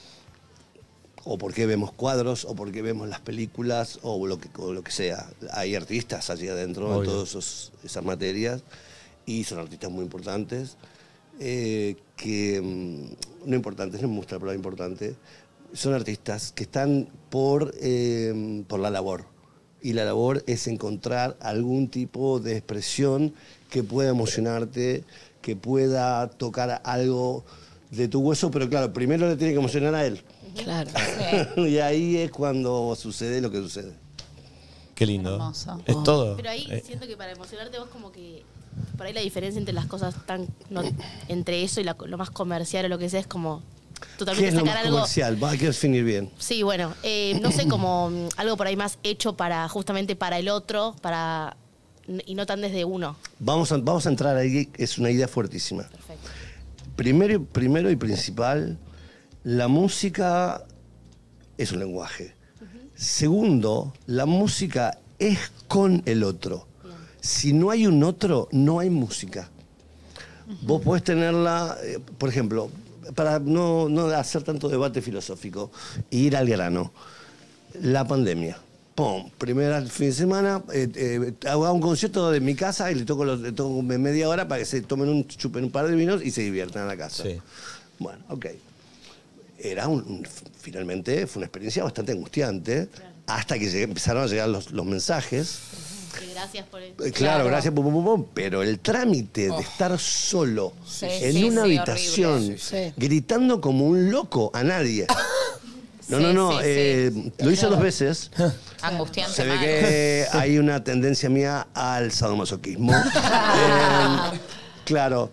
o por qué vemos cuadros, o por qué vemos las películas, o lo que, o lo que sea. Hay artistas allí adentro de Obvio. todas esas materias, y son artistas muy importantes, eh, que, mm, no importantes, no me gusta la palabra importante, son artistas que están por, eh, por la labor. Y la labor es encontrar algún tipo de expresión que pueda emocionarte, que pueda tocar algo de tu hueso, pero claro, primero le tiene que emocionar a él. Claro. Y ahí es cuando sucede lo que sucede. Qué lindo. Hermoso. Es todo. Pero ahí Eh, siento que para emocionarte vos como que por ahí la diferencia entre las cosas tan no, entre eso y la- lo más comercial o lo que sea es como ¿Qué totalmente es lo sacar más algo. comercial? Va, hay que definir bien. Sí, bueno, eh, no sé, como mm, algo por ahí más hecho para justamente para el otro, para y no tan desde uno. Vamos a, vamos a entrar ahí, es una idea fuertísima. Perfecto. Primero, y- primero y principal, la música es un lenguaje. Segundo, la música es con el otro. Si no hay un otro, no hay música. Vos podés tenerla, eh, por ejemplo, para no, no hacer tanto debate filosófico, ir al grano. La pandemia. Pum, primer fin de semana, eh, eh, hago un concierto de mi casa y le toco, los, le toco media hora para que se tomen un, chupen un par de vinos y se diviertan en la casa. Sí. Bueno, ok. Era un, un- finalmente fue una experiencia bastante angustiante hasta que llegué- empezaron a llegar los, los mensajes. Que gracias por el... Eh, Claro, Claro. gracias, pum, pum, pum, pum, pero el trámite de estar solo Sí, en sí, una sí, habitación, horrible. Sí. gritando como un loco a nadie. No, Sí, no, no, sí, sí. eh, lo hice dos veces. Angustiante Se ve mal. que hay una tendencia mía al sadomasoquismo. Eh, claro,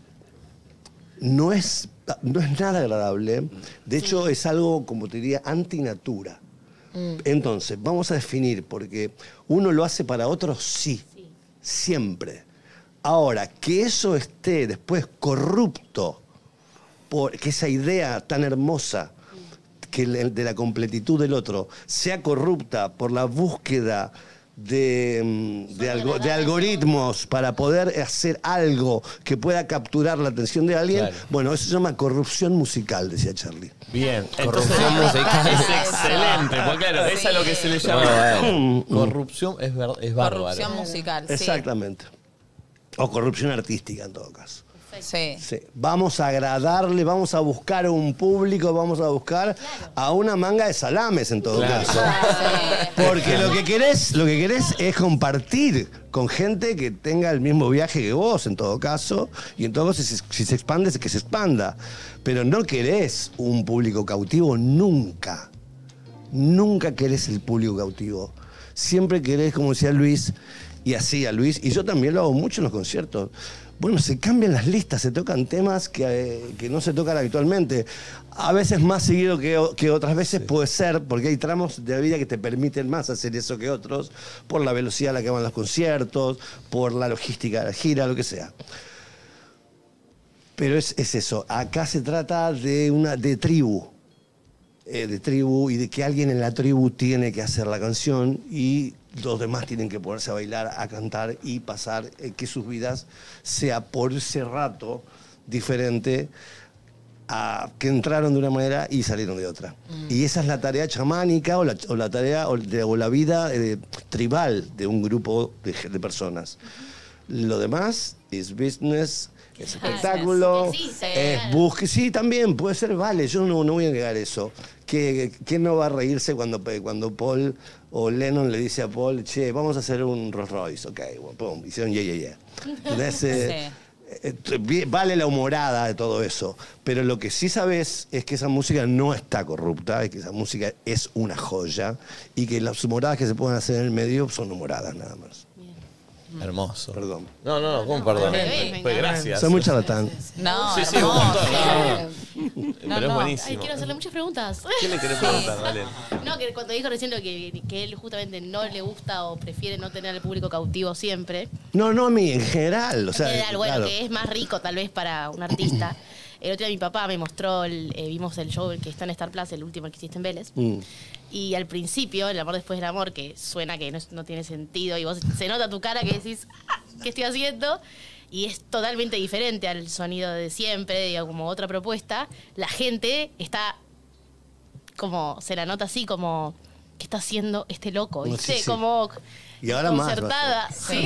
no es, no es nada agradable. De hecho, es algo, como te diría, antinatura. Entonces, vamos a definir, porque uno lo hace para otros, sí, siempre. Ahora, que eso esté después corrupto, por, que esa idea tan hermosa que le- de la completitud del otro sea corrupta por la búsqueda de, mm, de, algo- de algoritmos para poder hacer algo que pueda capturar la atención de alguien, Claro. bueno, eso se llama corrupción musical, decía Charlie. Bien. Corrupción Entonces, musical. es excelente. Porque claro, esa es lo que se le llama corrupción. Es, ver- es bárbaro. Corrupción musical, sí. Exactamente. O corrupción artística en todo caso. Sí. Sí. Vamos a agradarle, vamos a buscar un público, vamos a buscar Claro. a una manga de salames en todo Claro. caso. Porque lo que querés, lo que querés es compartir con gente que tenga el mismo viaje que vos, en todo caso. Y en todo caso, si, se- si se expande, que se expanda. Pero no querés un público cautivo nunca. Nunca querés el público cautivo. Siempre querés, como decía Luis, y hacía Luis, y yo también lo hago mucho en los conciertos. Bueno, se cambian las listas, se tocan temas que, eh, que no se tocan habitualmente. A veces más seguido que, o- que otras veces puede ser, porque hay tramos de la vida que te permiten más hacer eso que otros, por la velocidad a la que van los conciertos, por la logística de la gira, lo que sea. Pero es, es eso, acá se trata de una de tribu, eh, de tribu y de que alguien en la tribu tiene que hacer la canción y los demás tienen que ponerse a bailar, a cantar y pasar eh, que sus vidas sea por ese rato diferente a que entraron de una manera y salieron de otra. Y esa es la tarea chamánica o la, o la tarea o, de- o la vida eh, tribal de un grupo de, ge- de personas. Lo demás es business, es espectáculo, Sí, sí, es claro. busque. Sí, también puede ser, vale, yo no, no voy a negar eso. ¿Qué, ¿Quién no va a reírse cuando, cuando Paul o Lennon le dice a Paul, che, vamos a hacer un Rolls Royce? Ok, bueno, pum, hicieron yeah, yeah, yeah. Entonces, eh, eh, eh, vale la humorada de todo eso. Pero lo que sí sabes es que esa música no está corrupta, y que esa música es una joya, y que las humoradas que se pueden hacer en el medio son humoradas nada más. Hermoso. Perdón. No, no, no, ¿cómo perdón? bebé, Pues venga. gracias. Soy muy charlatán. No, Sí, sí, un hermoso. montón. No, no, No, Pero es no. Ay, buenísimo. quiero hacerle muchas preguntas. ¿Qué le querés preguntar, Valen? No, que cuando dijo recién lo que, que él justamente no le gusta o prefiere no tener al público cautivo siempre. No, no a mí, en general. O sea, En general, bueno, claro. que es más rico tal vez para un artista. El otro día mi papá me mostró, el, eh, vimos el show que está en Star Plus, el último que hiciste en Vélez. Mm. Y al principio, El amor después del amor, que suena que no, es- no tiene sentido y vos se nota tu cara que decís, "Ah, ¿qué estoy haciendo?" Y es totalmente diferente al sonido de siempre, digo, como otra propuesta. La gente está como, se la nota así como, ¿qué está haciendo este loco? No, ¿Viste? sí, sí. Como Y ahora más, concertada. ¿Sí?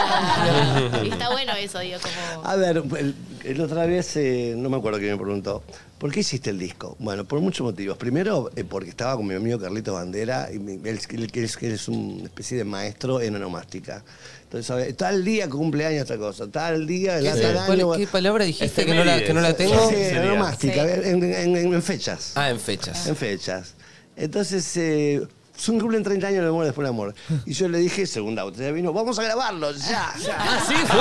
Y está bueno eso, digo, como... A ver, el, el otra vez, eh, no me acuerdo quién me preguntó, ¿por qué hiciste el disco? Bueno, por muchos motivos. Primero, eh, porque estaba con mi amigo Carlito Bandera, y mi- él, él- él es, él es una especie de maestro en onomástica. Entonces, ¿sabes? Tal día cumpleaños, tal cosa, tal día, ¿Qué, tal cuál- año... qué palabra dijiste que no la, que no la Efemérides. tengo? Sí, Sería. onomástica, Sí. en, en- en- en fechas. Ah, en fechas. En fechas. Entonces, eh, son cumplen treinta años de amor después del amor. Y yo le dije, segunda botella de vino, vamos a grabarlo, ya, ya. Ah, sí, fue.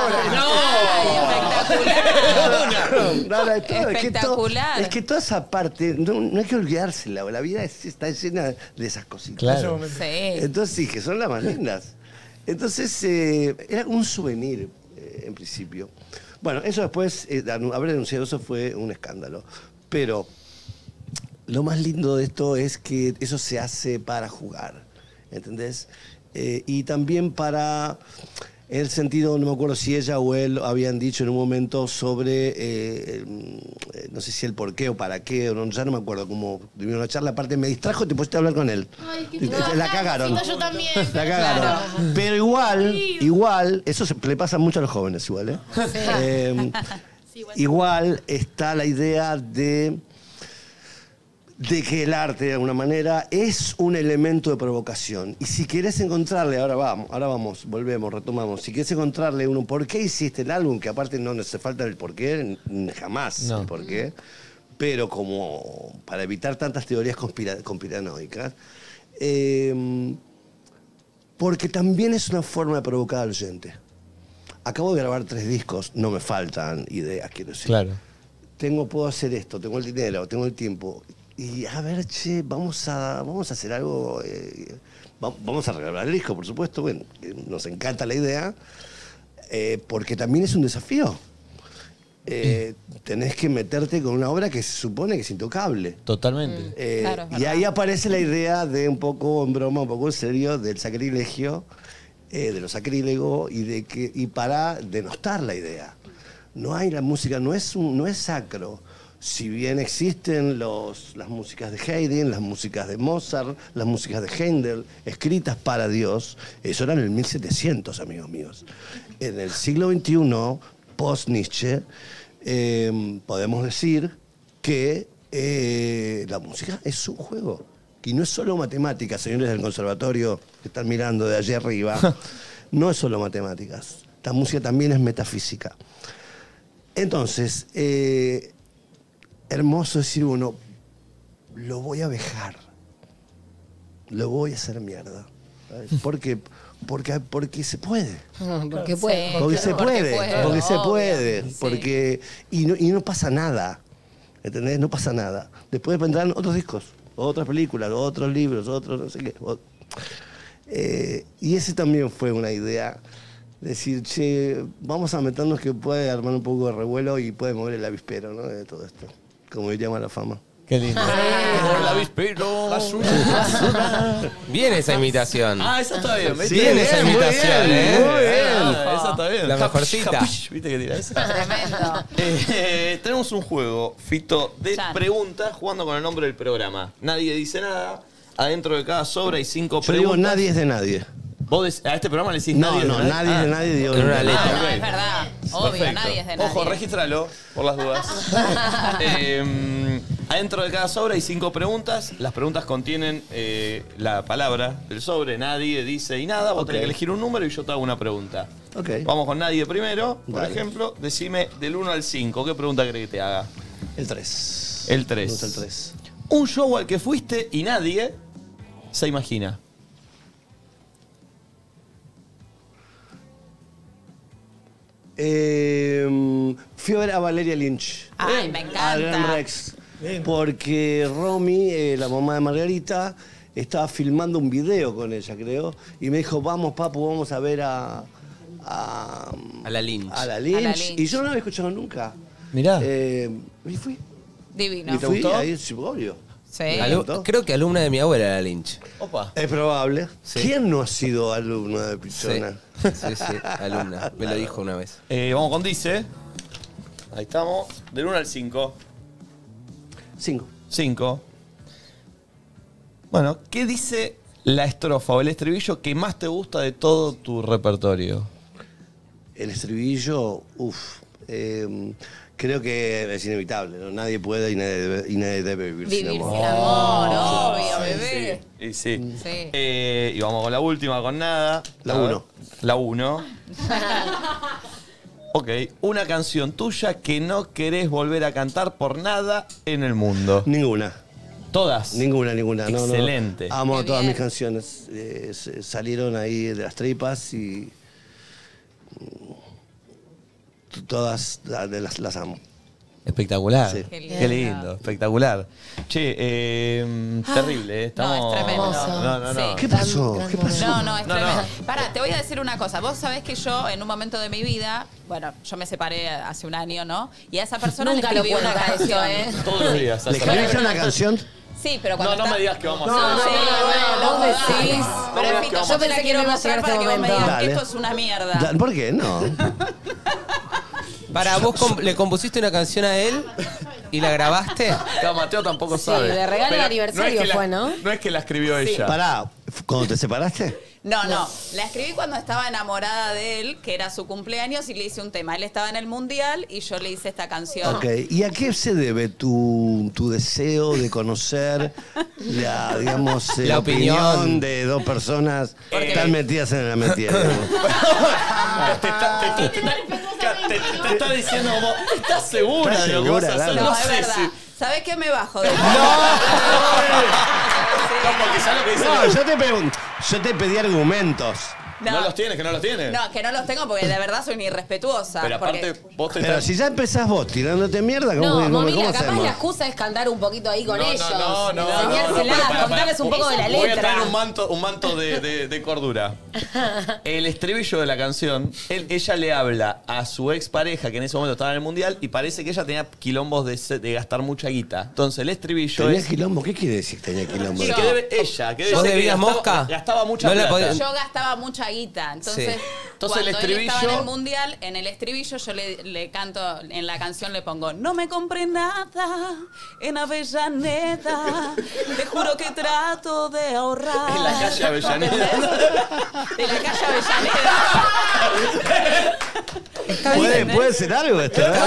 Ay, espectacular. No, no, es todo- es que todo- Espectacular. Es que toda esa parte, no, no hay que olvidársela, la vida es- está llena de esas cositas. Claro. Sí. Entonces sí, que son las más lindas. Entonces, eh, era como un souvenir, eh, en principio. Bueno, eso después, eh, anu- haber denunciado eso fue un escándalo. Pero lo más lindo de esto es que eso se hace para jugar, ¿entendés? Eh, y también para, en el sentido, no me acuerdo si ella o él habían dicho en un momento sobre, eh, eh, no sé si el por qué o para qué, o no, ya no me acuerdo, como tuvieron una charla, aparte me distrajo y te pusiste a hablar con él. Ay, qué Y te- la cagaron. Necesito yo también. La cagaron. Pero igual, igual, eso se, le pasa mucho a los jóvenes igual, ¿eh? Eh, Sí, bueno. igual está la idea de, de que el arte, de alguna manera, es un elemento de provocación. Y si querés encontrarle, ahora vamos, ahora vamos, volvemos, retomamos. Si querés encontrarle uno, ¿por qué hiciste el álbum? Que aparte no hace falta el por qué, n- jamás No. el por qué. Pero como para evitar tantas teorías conspira- conspiranoicas, eh, porque también es una forma de provocar al oyente. Acabo de grabar tres discos, no me faltan ideas, quiero decir. Claro. Tengo, puedo hacer esto, tengo el dinero, tengo el tiempo. Y a ver, che, vamos a, vamos a hacer algo. eh, va- vamos a regalar el disco, por supuesto. Bueno, eh, nos encanta la idea, eh, porque también es un desafío. Eh, tenés que meterte con una obra que se supone que es intocable. Totalmente. Eh, Claro, es y verdad. ahí aparece la idea de un poco en broma, un poco en serio, del sacrilegio, eh, de lo sacrílego y de que y para denostar la idea. No hay la música, no es un, no es sacro. Si bien existen los, las músicas de Haydn, las músicas de Mozart, las músicas de Händel, escritas para Dios, eso era en el mil setecientos, amigos míos. En el siglo veintiuno, post-Nietzsche, eh, podemos decir que eh, la música es un juego. Y no es solo matemáticas, señores del conservatorio que están mirando de allí arriba. No es solo matemáticas. La música también es metafísica. Entonces, eh, hermoso decir uno, lo voy a dejar. Lo voy a hacer mierda. ¿Sabes? Porque, porque, porque se puede. Porque puede. Sí. Porque se Porque puede. puede, Porque se obvio. puede. Sí. Porque, y, no, y no pasa nada. ¿Entendés? No pasa nada. Después vendrán otros discos, otras películas, otros libros, otros no sé qué. O- eh, y ese también fue una idea. Decir, che, vamos a meternos que puede armar un poco de revuelo y puede mover el avispero, ¿no? De todo esto. Como diría Malafama. Qué lindo. El avispero. Bien esa imitación. Ah, esa está bien. ¿viste? Bien esa muy imitación, bien, ¿eh? muy bien. Ah, esa está bien. La mejorcita. Capuch, ¿Viste que tira esa? Tremendo. Eh, tenemos un juego, Fito, de Chan. preguntas jugando con el nombre del programa. Nadie dice nada. Adentro de cada sobra hay cinco Yo digo, preguntas. nadie es de nadie. Vos dec- a este programa le decís No, nadie. no, es de nadie es de Ah. nadie. Digo, En una nadie. letra. No, ok. es verdad. Obvio, Perfecto. nadie es de nadie. Ojo, regístralo, por las dudas. Eh, adentro de cada sobre hay cinco preguntas. Las preguntas contienen eh, la palabra del sobre. Nadie dice y nada. Vos Ok. tenés que elegir un número y yo te hago una pregunta. Ok. Vamos con nadie primero. Por Dale. ejemplo, decime del uno al cinco. ¿Qué pregunta crees que te haga? El tres. El Me tres. gusta el tres. Un show al que fuiste y nadie se imagina. Eh, fui a ver a Valeria Lynch. Ay, me Al Gran encanta. Rex. Porque Romy, eh, la mamá de Margarita, estaba filmando un video con ella, creo. Y me dijo, vamos, papu, vamos a ver a... A, A la Lynch. a la Lynch. A la Lynch. Y yo no la había escuchado nunca. Mirá. Eh, y fui. Divino. y te fui, gustó? ahí, sí, obvio. Sí. Alu- ¿Gustó? creo que alumna de mi abuela era Lynch. Opa. Es probable. Sí. ¿Quién no ha sido alumno de Sí, Pichona? sí, sí, alumna. Me lo dijo una vez. Eh, vamos con dice. Ahí estamos. Del uno al cinco. Cinco. cinco. Bueno, ¿qué dice la estrofa o el estribillo que más te gusta de todo tu repertorio? El estribillo, uff, eh, creo que es inevitable, ¿no? Nadie puede y nadie debe, y nadie debe vivir, Vivir sin sin amor. amor, obvio, bebé. Y sí. Sí. Eh, y vamos con la última, con nada. La A ver. uno. La uno. Ok, una canción tuya que no querés volver a cantar por nada en el mundo. Ninguna, Todas. ninguna, ninguna. No, no. Excelente. Amo Qué todas bien. mis canciones. eh, se- salieron ahí de las tripas y mm, todas la- de las, las amo. Espectacular. Sí. Qué Qué lindo. lindo, espectacular. Che, eh, terrible, ¿eh? Estamos... No, es tremendo. No, no, no. Sí. ¿Qué pasó? ¿Qué pasó? No, no, es No, tremendo. no. Pará, te voy a decir una cosa. Vos sabés que yo, en un momento de mi vida, bueno, yo me separé hace un año, ¿no? Y a esa persona Nunca le lo escribí una cuenta eso, canción. ¿eh? Todos los días. ¿Le hace escribiste rato. una canción? Sí, pero cuando No, no está- me digas que vamos a No, hacer. sí, bueno, vos dale. decís. Pero No, Fito, no, yo no. pensé que no iba a llegar llegar para este que vos me momento. digas que Dale. esto es una mierda. Da- ¿Por qué? No. Para, vos com- le compusiste una canción a él y la grabaste. Claro, Mateo tampoco Sí, sabe. de regalo de Pero aniversario no es que la- fue, ¿no? No es que la escribió ella. Pará, ¿cuando te separaste? No, no. La escribí cuando estaba enamorada de él, que era su cumpleaños, y le hice un tema. Él estaba en el mundial y yo le hice esta canción. Ok, ¿y a qué se debe tu, tu deseo de conocer la, digamos, eh, La opinión. opinión. de dos personas Porque- tan metidas en la mentira? digamos? te, está, te, está- te está- te- te- te está diciendo como, ¿estás segura ¿Estás de lo que vas a segura? hacer? Claro. No, No es sé verdad. si... ¿Sabés qué me bajo de No, porque ya lo que dice... No, yo te, pregun- yo te pedí argumentos. No. los tienes, que no los tienes. No, que no los tengo porque de verdad soy una irrespetuosa. Pero porque- aparte, vos te Pero estás... si ya empezás vos tirándote mierda, ¿cómo, No, cómo, cómo Momila, capaz hacemos? la excusa es cantar un poquito ahí con No, no, ellos. no, no, no, enseñárselas, no, pero para, para. contarles un poco de la Voy a letra. traer un manto, un manto de, de- de cordura. El estribillo de la canción, él- ella le habla a su expareja que en ese momento estaba en el mundial y parece que ella tenía quilombos de, se- de gastar mucha guita. Entonces el estribillo ¿Tenía es... quilombo? ¿Qué quiere decir que tenía quilombo? Y que debe- ella, que debe ¿Vos ser que debías gastaba, mosca? gastaba mucha No la plata. podía- Yo gastaba mucha guita, entonces, Sí. Entonces, el cuando él estaba en estribillo- el mundial, en el estribillo yo le, le canto, en la canción le pongo, no me compré nada en Avellaneda, te juro que trato de ahorrar. En la calle Avellaneda. De la calle Avellaneda. Puede, puede ser algo esto, ¿eh?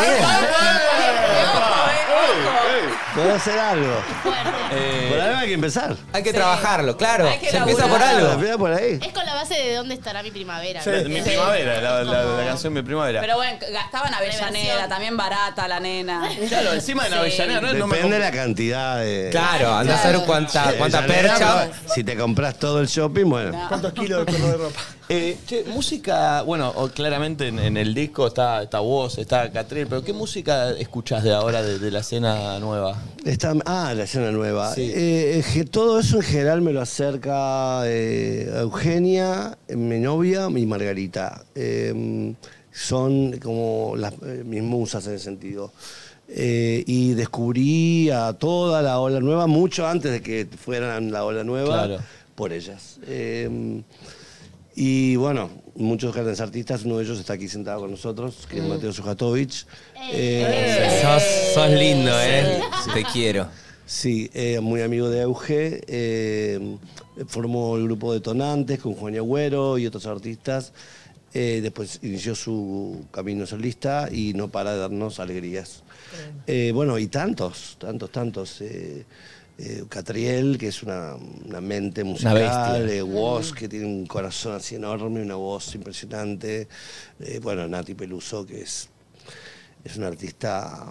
Puede ser algo. Eh, Por algo hay que empezar. hay que Sí. trabajarlo, claro. Hay que Se empieza por laburar. algo. Empieza por ahí. Es con la base de dónde estará mi primavera. Mi ¿no? primavera, la, la- la canción Mi Primavera. Pero bueno, gastaban Avellaneda, Reversión. también barata la nena. Claro, encima en Sí. Avellaneda, ¿no? No me Depende de comp- la cantidad de... Claro, anda a saber cuánta, Sí, cuánta ya percha. le- Si te compras todo el shopping, bueno. ¿Cuántos kilos de perro de ropa? Eh, che, música, bueno, o- claramente en, en el disco está, está vos, está Catriel, pero ¿qué música escuchás de ahora, de, de la escena nueva? Está, ah, la escena nueva. Sí. Eh, es que todo eso en general me lo acerca eh, Eugenia, mi novia y Margarita. Eh, son como las, eh, mis musas en ese sentido. Eh, y descubrí a toda la ola nueva mucho antes de que fueran la ola nueva Claro. por ellas. Eh, y bueno, muchos grandes artistas, uno de ellos está aquí sentado con nosotros, que es Mateo Sujatovich. Eh, Sos, sos lindo, ¿eh? Te quiero. Sí, eh, muy amigo de Euge. Eh, formó el grupo Detonantes con Juan Agüero y otros artistas. Eh, después inició su camino solista y no para de darnos alegrías. Eh, bueno, y tantos, tantos, tantos. Eh, eh, Catriel, que es una, una mente musical. bestia. Eh, Woz, que tiene un corazón así enorme, una voz impresionante. Eh, bueno, Nati Peluso, que es, es una artista...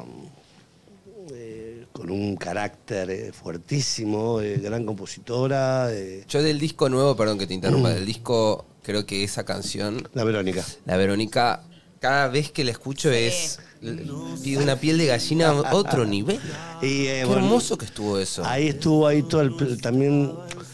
Eh, con un carácter eh, fuertísimo, eh, gran compositora. eh, Yo del disco nuevo, perdón que te interrumpa, del disco creo que esa canción, la Verónica. la Verónica, cada vez que la escucho es pide una piel de gallina a otro nivel. Y, eh, Qué bueno, hermoso que estuvo eso. Ahí estuvo ahí todo el, también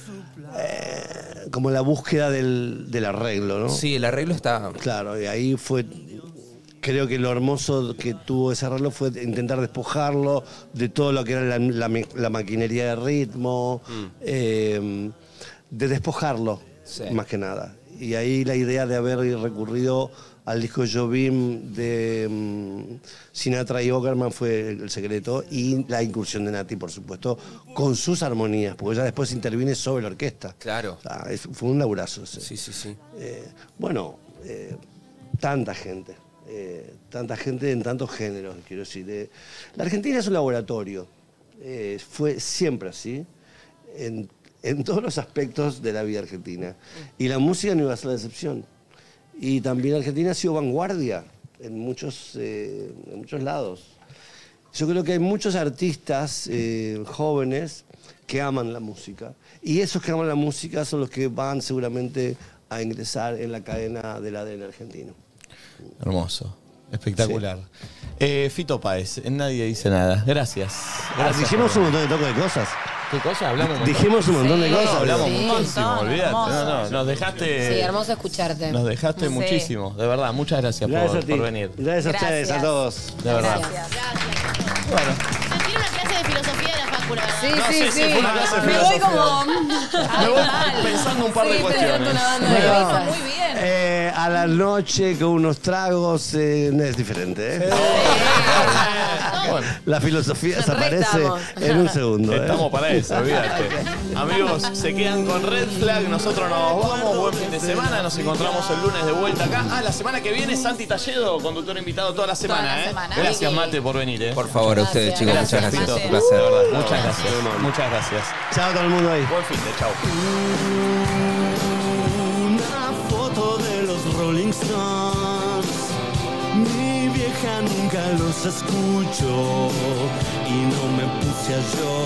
eh, como la búsqueda del, del arreglo, ¿no? Sí, el arreglo está... Claro, y ahí fue, creo que lo hermoso que tuvo ese arreglo fue intentar despojarlo de todo lo que era la, la me- la maquinería de ritmo, eh, de despojarlo, Sí. más que nada. Y ahí la idea de haber recurrido al disco Jobim de mm, Sinatra y Ockerman fue el secreto, y la incursión de Nati, por supuesto, con sus armonías, porque ella después interviene sobre la orquesta. Claro. O sea, es- fue un laburazo ese. Sí, sí, sí. Eh, bueno, eh, tanta gente, eh, tanta gente en tantos géneros, quiero decir. eh. La Argentina es un laboratorio, eh, fue siempre así, en, en todos los aspectos de la vida argentina. Y la música no iba a ser la excepción. Y también Argentina ha sido vanguardia en muchos, eh, en muchos lados. Yo creo que hay muchos artistas eh, jóvenes que aman la música. Y esos que aman la música son los que van seguramente a ingresar en la cadena del A D N argentino. Hermoso, espectacular. Eh, Fito Páez, en Nadie Dice Nada. Gracias. Gracias Dijimos por- un montón de toques de cosas. ¿Qué cosa? Hablamos un montón. Dijimos un montón de Sí. cosas. No, hablamos Sí, muchísimo, un montón, olvídate. hermoso. No, no, nos dejaste... Sí, hermoso escucharte. Nos dejaste Sí. muchísimo, de verdad. Muchas gracias, Gracias por, a ti. por venir. Gracias a ustedes, a Gracias. todos. De verdad. Gracias. Se tiene una clase de filosofía de la facu, la verdad. Sí, No, sí, sí, sí, sí. fue una clase de Me voy filosofía. como... Me voy pensando un par de Sí, cuestiones. pero una banda Me de vino cosas. muy bien. Eh, a la noche con unos tragos eh, es diferente. ¿eh? Bueno, La filosofía desaparece Retamos. en un segundo. ¿eh? estamos para eso, olvídate. Amigos, se quedan con Red Flag, nosotros nos vamos, buen fin de semana, nos encontramos el lunes de vuelta acá. Ah, la semana que viene Santi Talledo, conductor invitado toda la semana, Toda la ¿eh? semana. Gracias, Sí. Mate, por venir, ¿eh? Por favor, a ustedes, Gracias. chicos, muchas Gracias, gracias. Fito. Un placer. De verdad, muchas gracias. Muchas gracias. Chao a todo el mundo ahí. Buen fin de chau. Una foto de los Rolling Stones. Mi vieja nunca los escuchó y no me puse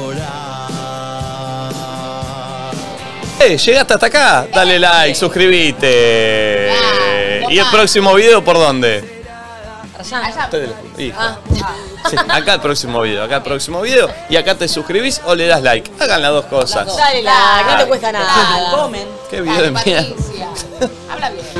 a llorar. Eh, llegaste hasta acá, dale like, suscríbete. ¿Y el próximo video por dónde? Allá. Ustedes- Hijo. Ah, Sí, acá el próximo video, acá el próximo video. Y acá te suscribís o le das like. Hagan las dos cosas. dale like, no te cuesta nada. Comen. Qué video de mierda. Habla bien.